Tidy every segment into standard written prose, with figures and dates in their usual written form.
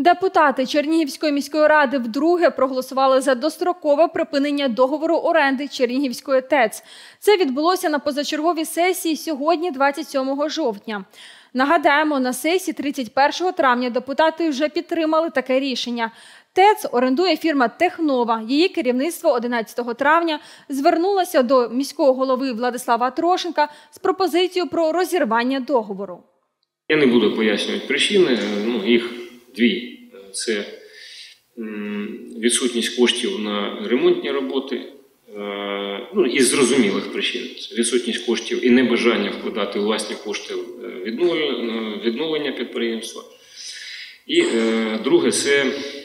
Депутати Чернігівської міської ради вдруге проголосували за дострокове припинення договору оренди Чернігівської ТЕЦ. Це відбулося на позачерговій сесії сьогодні, 27 жовтня. Нагадаємо, на сесії 31 травня депутати вже підтримали таке рішення. ТЕЦ орендує фірма «Технова». Її керівництво 11 травня звернулося до міського голови Владислава Трошенка з пропозицією про розірвання договору. Я не буду пояснювати причини, їх дві. Це відсутність коштів на ремонтні роботи, із зрозумілих причин. Це відсутність коштів і небажання вкладати власні кошти в відновлення підприємства. І друге – це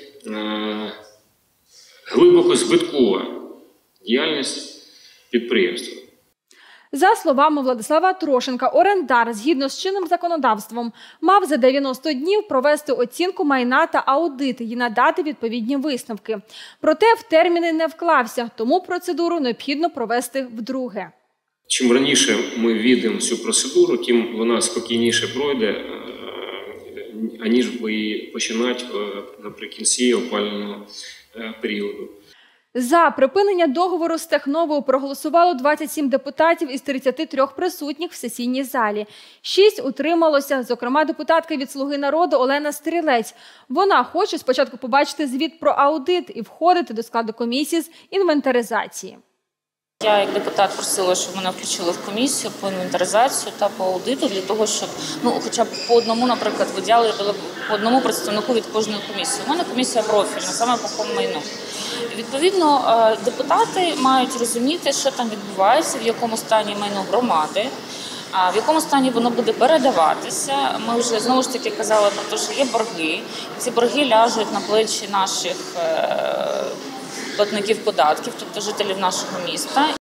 глибоко збиткова діяльність підприємства. За словами Владислава Трошенка, орендар, згідно з чинним законодавством, мав за 90 днів провести оцінку майна та аудит і надати відповідні висновки. Проте в терміни не вклався, тому процедуру необхідно провести вдруге. Чим раніше ми введемо цю процедуру, тим вона спокійніше пройде, аніж би її починати наприкінці опалювального періоду. За припинення договору з «Техновою» проголосувало 27 депутатів із 33 присутніх в сесійній залі. 6 утрималося, зокрема депутатка від «Слуги народу» Олена Стрілець. Вона хоче спочатку побачити звіт про аудит і входити до складу комісії з інвентаризації. Я як депутат просила, щоб мене включили в комісію по інвентаризацію та по аудиту, для того, щоб хоча б по одному, наприклад, виділяли по одному представнику від кожної комісії. У мене комісія профільна, саме по коммайну. Відповідно, депутати мають розуміти, що там відбувається, в якому стані майно громади, в якому стані воно буде передаватися. Ми вже знову ж таки казали про те, що є борги. Ці борги ляжуть на плечі наших платників податків, тобто жителів нашого міста.